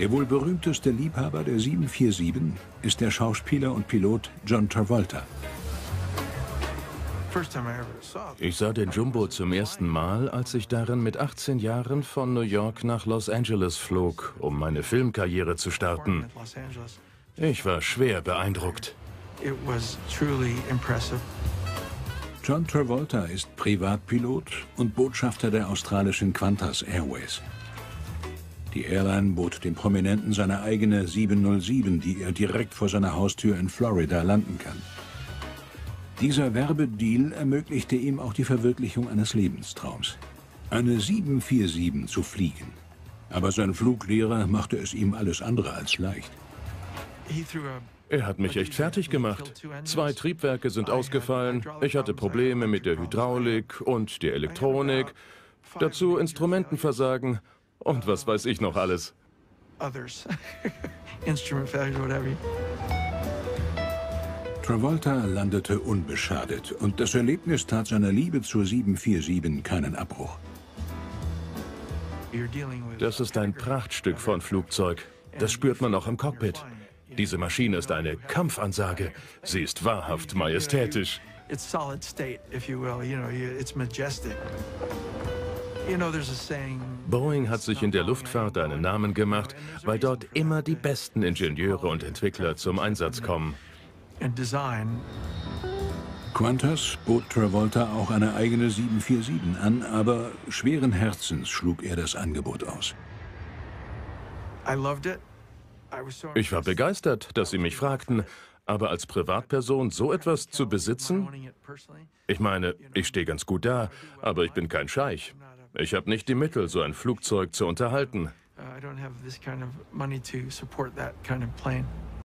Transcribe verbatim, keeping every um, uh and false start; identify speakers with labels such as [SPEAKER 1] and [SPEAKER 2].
[SPEAKER 1] Der wohl berühmteste Liebhaber der sieben vier sieben ist der Schauspieler und Pilot John Travolta.
[SPEAKER 2] Ich sah den Jumbo zum ersten Mal, als ich darin mit achtzehn Jahren von New York nach Los Angeles flog, um meine Filmkarriere zu starten. Ich war schwer beeindruckt.
[SPEAKER 1] John Travolta ist Privatpilot und Botschafter der australischen Qantas Airways. Die Airline bot dem Prominenten seine eigene sieben null sieben, die er direkt vor seiner Haustür in Florida landen kann. Dieser Werbedeal ermöglichte ihm auch die Verwirklichung eines Lebenstraums: eine sieben vier sieben zu fliegen. Aber sein Fluglehrer machte es ihm alles andere als leicht.
[SPEAKER 2] Er hat mich echt fertig gemacht. Zwei Triebwerke sind ausgefallen, ich hatte Probleme mit der Hydraulik und der Elektronik, dazu Instrumentenversagen und was weiß ich noch alles.
[SPEAKER 1] Travolta landete unbeschadet und das Erlebnis tat seiner Liebe zur sieben vier sieben keinen Abbruch.
[SPEAKER 2] Das ist ein Prachtstück von Flugzeug. Das spürt man auch im Cockpit. Diese Maschine ist eine Kampfansage. Sie ist wahrhaft majestätisch. Boeing hat sich in der Luftfahrt einen Namen gemacht, weil dort immer die besten Ingenieure und Entwickler zum Einsatz kommen.
[SPEAKER 1] Qantas bot Travolta auch eine eigene sieben vier sieben an, aber schweren Herzens schlug er das Angebot aus.
[SPEAKER 2] Ich war begeistert, dass Sie mich fragten, aber als Privatperson so etwas zu besitzen? Ich meine, ich stehe ganz gut da, aber ich bin kein Scheich. Ich habe nicht die Mittel, so ein Flugzeug zu unterhalten.